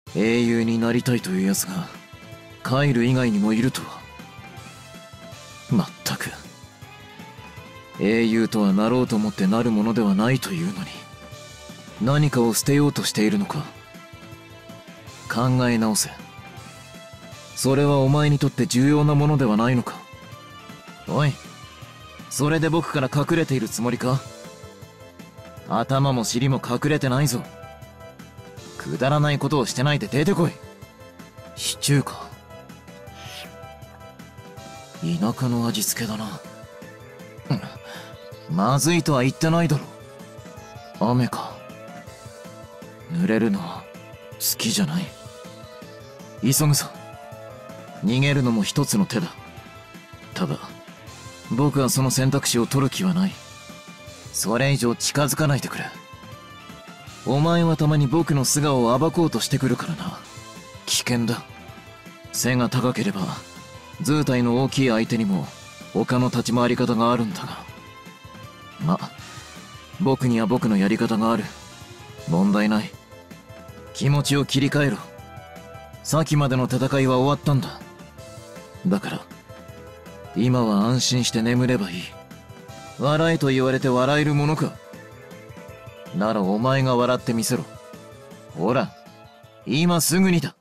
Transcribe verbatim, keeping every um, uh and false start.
英雄になりたいというやつがカイル以外にもいるとは。まったく英雄とはなろうと思ってなるものではないというのに、何かを捨てようとしているのか。考え直せ。それはお前にとって重要なものではないのか。おい、それで僕から隠れているつもりか。頭も尻も隠れてないぞ。くだらないことをしてないで出てこい。シチューか。田舎の味付けだな。まずいとは言ってないだろ。雨か。濡れるのは好きじゃない。急ぐぞ。逃げるのも一つの手だ。ただ僕はその選択肢を取る気はない。それ以上近づかないでくれ。お前はたまに僕の素顔を暴こうとしてくるからな。危険だ。背が高ければ図体の大きい相手にも他の立ち回り方があるんだが、ま、僕には僕のやり方がある。問題ない。気持ちを切り替えろ。さっきまでの戦いは終わったんだ。だから今は安心して眠ればいい。笑えと言われて笑えるものか。ならお前が笑ってみせろ。ほら、今すぐにだ。